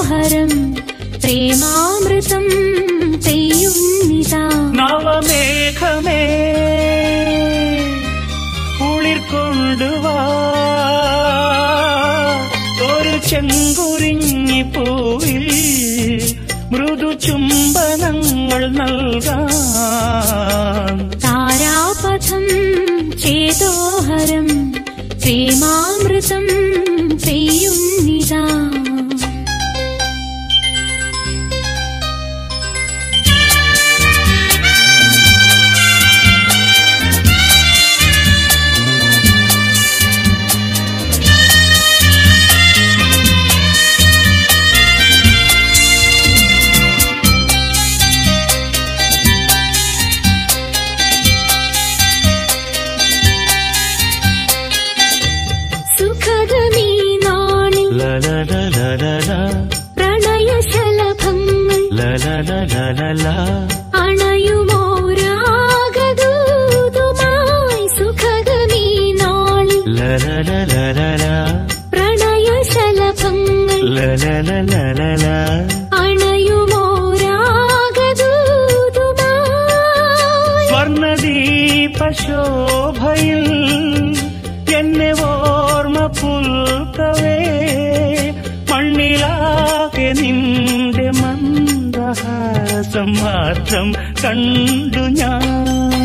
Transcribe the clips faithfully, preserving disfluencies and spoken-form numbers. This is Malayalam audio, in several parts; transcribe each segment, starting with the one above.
ചേതോഹരം പ്രേമാമൃതം പെയ്യുന്നിതാ. നവമേഘമേ കുളിർക്കൊണ്ടുവാ ഒരു ചെങ്കുറിഞ്ഞി പൂവിൽ മൃദു ചുംബനങ്ങൾ നൽകാം. താരാപഥം ചേതോഹരം പ്രേമാമൃതം പെയ്യുന്നിതാ. പ്രണയശലഭങ്ങൾ അണയുമോരാഗദൂതുമായി സുഖഗമീ നാളിൽ. പ്രണയശലഭങ്ങൾ അണയുമോരാഗദൂതുമായി സ്വർണദീപശോഭയിൽ എന്നെ ഓർമ്മ പുൽക്കവേ മണ്ണിലാകെ നിന്റെ മന്ദഹാസം മാത്രം കണ്ടു ഞാൻ.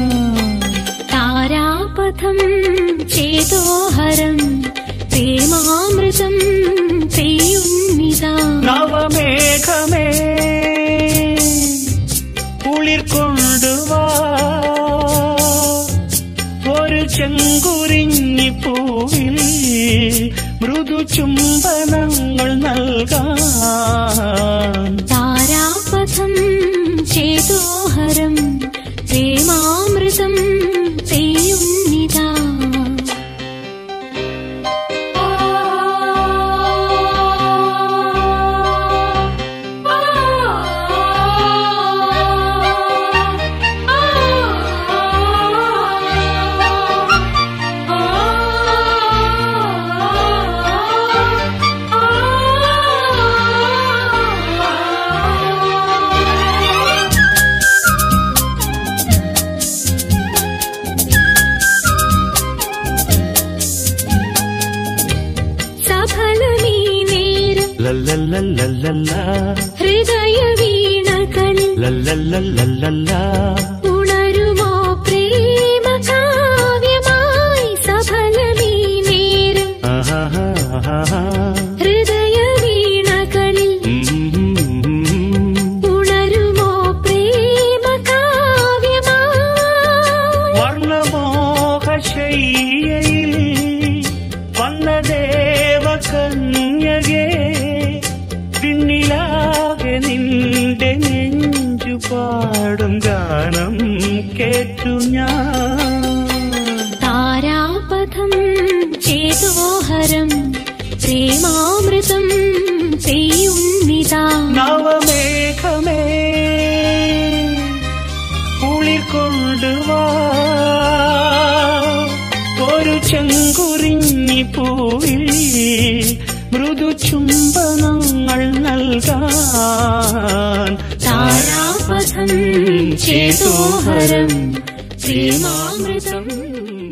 താരാപഥം ചേതോഹരം പ്രേമാമൃതം പെയ്യുന്നിതാ. നവമേഘമേ കുളിർക്കൊണ്ടുവാ ഒരു ചെങ്കുറിഞ്ഞി പൂവിൽ മൃദു ചുംബനങ്ങൾ നൽകാൻ. താരാപഥം ചേതോഹരം പ്രേമാമൃതം പെയ്യുന്നിതാ. ഹൃദയ വീണകളിൽ ഉണരുമോ പ്രേമ കാവ്യമായി സഫലമീ നേരം. ഹൃദയ വീണകളിൽ ഉണരുമോ പ്രേമ കാവ്യമായി വർണ്ണമോഹശയ്യയിൽ വന്ന ദേവകന്യകേ പിന്നിലാകെ നിന്റെ നെഞ്ചു പാടും ഗാനം കേട്ടു ഞാൻ. താരാപഥം ചേതോഹരം പ്രേമാമൃതം പെയ്യുന്നിതാ. നവമേഘമേ കുളിർക്കൊണ്ടുവാ ഒരു ചെങ്കുറിഞ്ഞി പൂവിൽ മൃദു ചുംബനങ്ങൾ നൽകാൻ. താരാപഥം ചേതോഹരം പ്രേമാമൃതം